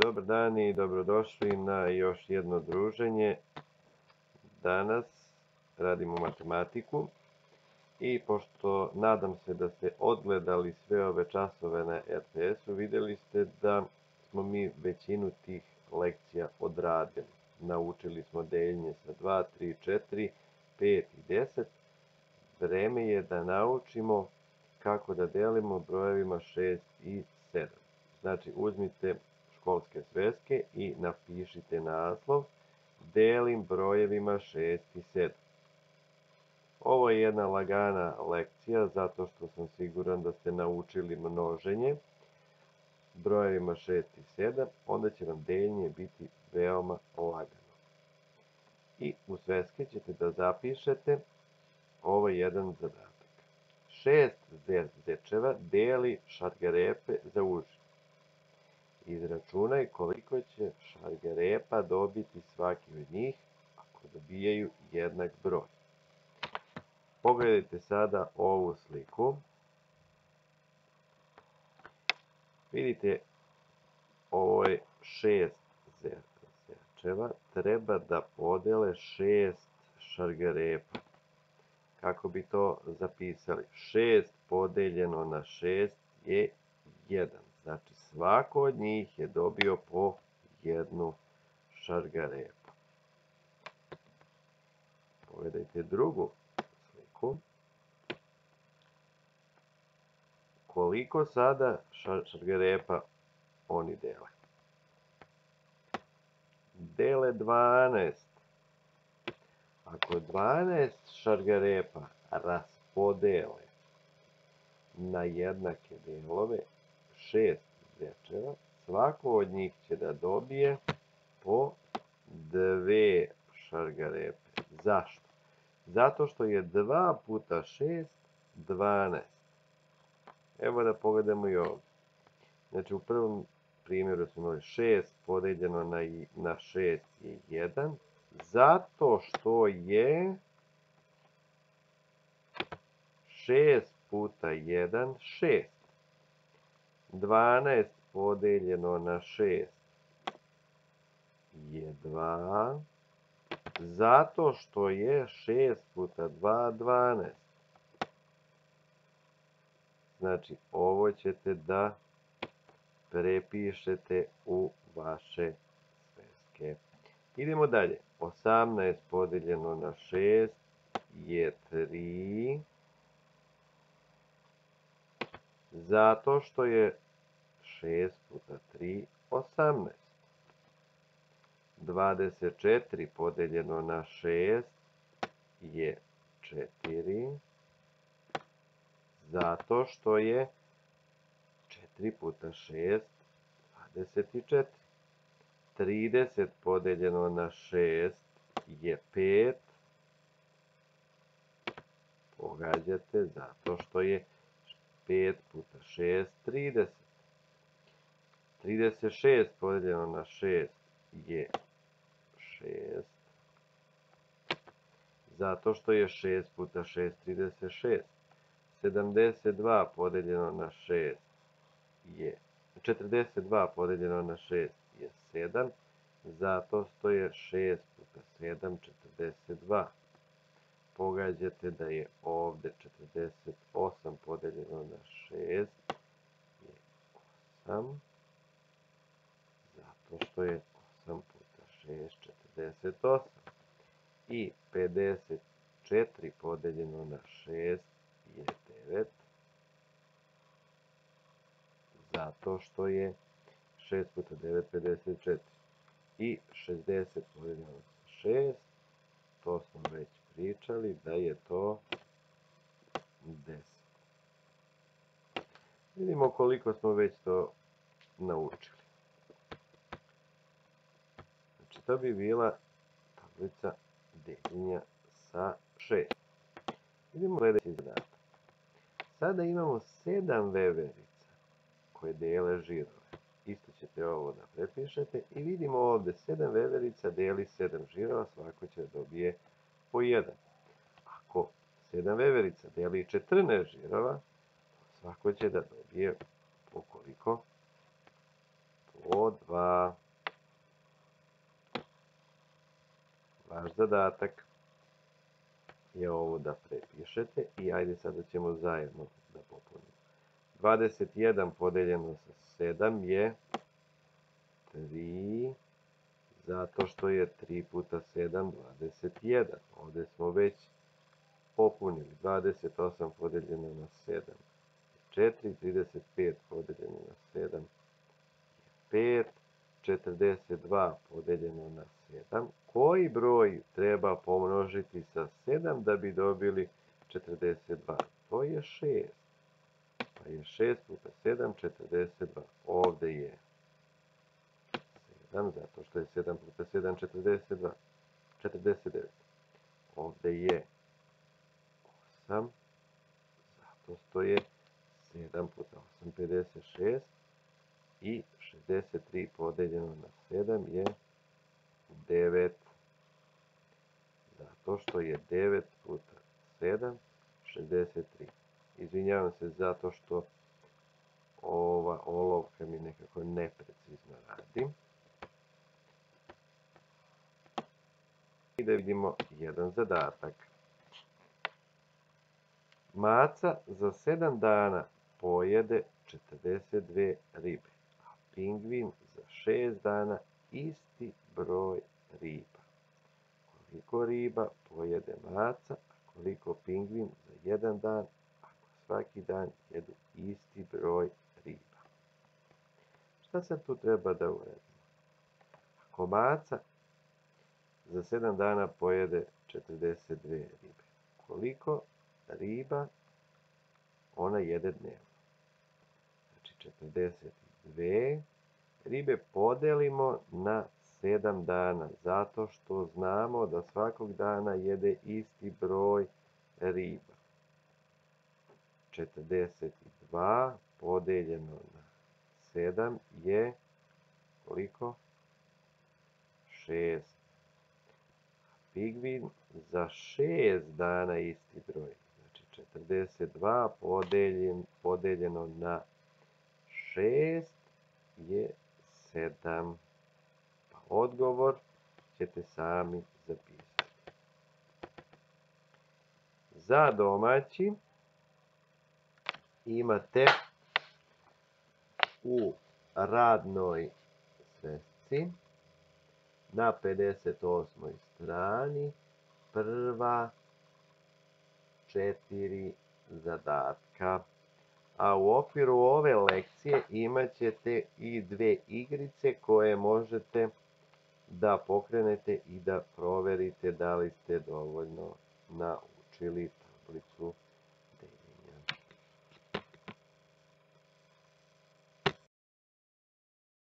Dobar dan i dobrodošli na još jedno druženje. Danas radimo matematiku i pošto nadam se da ste odgledali sve ove časove na RTS-u, vidjeli ste da smo mi većinu tih lekcija odradili. Naučili smo deljenje sa 2, 3, 4, 5 i 10. Vreme je da naučimo kako da delimo brojevima 6 i 7. Znači, uzmite školske sveske i napišite naslov Delim brojevima 6 i 7. Ovo je jedna lagana lekcija zato što sam siguran da ste naučili množenje brojevima 6 i 7, onda će vam deljenje biti veoma lagano. I u sveske ćete da zapišete ovaj jedan zadatak. 6 zečeva deli šargarepe za uži. Izračunaj koliko će šargarepa dobiti svaki od njih ako dobijaju jednak broj. Pogledajte sada ovu sliku. Vidite, ovo je 6 zečeva. Treba da podele 6 šargarepa. Kako bi to zapisali? 6 podeljeno na 6 je 1. Znači, svako od njih je dobio po jednu šargarepu. Pogledajte drugu sliku. Koliko sada šargarepa oni dele? Dele 12. Ako 12 šargarepa raspodele na jednake delove, 6 zečeva, svako od njih će da dobije po 2 šargarepe. Zašto? Zato što je 2 puta 6, 12. Evo da pogledamo i ovdje. Znači, u prvom primjeru smo imali 6 podeljeno na 6 je 1, zato što je 6 puta 1, 6. 12 podeljeno na 6 je 2, zato što je 6 puta 2, 12. Znači, ovo ćete da prepišete u vaše sveske. Idemo dalje. 18 podeljeno na 6 je 3, zato što je 6 puta 3, 18. 24 podeljeno na 6 je 4, zato što je 4 puta 6, 24. 30 podeljeno na 6 je 5. Pogađate, zato što je 5 puta 6, 30. 36 podeljeno na 6 je 6. Zato što je 6 puta 6, 36. 72 podeljeno na 6 je 42 podeljeno na 6 je 7. Zato što je 6 puta 7, 42. Pogađate da je ovdje 48 podeljeno na 6 je 8. Zato što je 8 puta 6, 48. I 54 podeljeno na 6 je 9. Zato što je 6 puta 9, 54. I 60 podeljeno na 6, to smo već pričali, da je to 10. Vidimo koliko smo već to naučili. Znači, to bi bila tablica deljenja sa 6. Vidimo sljedeći zadatak. Sada imamo 7 veverica koje dele žirove. Isto ćete ovo da prepišete i vidimo ovdje 7 veverica deli 7 žirova, svako će dobije po 1. Ako 7 veverica deli 14 žirova, svako će da dobije po koliko? Po 2. zadatak je ovo da prepišete i ajde sada ćemo zajedno da popunimo. 21 podeljeno sa 7 je 3, zato što je 3 puta 7, 21. Ovdje smo već popunili. 28 podeljeno na 7 je 4, 35 podeljeno na 7 je 5, 42 podeljeno na 7. Koji broj treba pomnožiti sa 7 da bi dobili 42? To je 6. Pa je 6 puta 7, 42. Ovdje je 7, zato što je 7 puta 7, 42. 49. Ovdje je 8, zato što je 7 puta 8, 56. I 63 podeljeno na 7 je 9. Zato što je 9 puta 7, 63. Izvinjavam se zato što ova olovka mi nekako neprecizno radi. I da vidimo jedan zadatak. Maca za 7 dana pojede 42 ribe, a pingvin za 6 dana isti broj riba. Koliko riba pojede maca, a koliko pingvin za jedan dan, ako svaki dan jedu isti broj riba? Šta sad tu treba da uradimo? Ako maca za 7 dana pojede 42 ribe, koliko riba ona jede dnevno? Znači 42 ribe podelimo na 7 dana, zato što znamo da svakog dana jede isti broj riba. 42 podeljeno na 7 je koliko? 6. Pingvin za 6 dana isti broj. Znači 42 podeljeno na 6 je 7. Pa odgovor ćete sami zapisati. Za domaći imate u radnoj svesci na 58. strani prva 4 zadatka. A u okviru ove lekcije imat ćete i 2 igrice koje možete da pokrenete i da proverite da li ste dovoljno naučili tablicu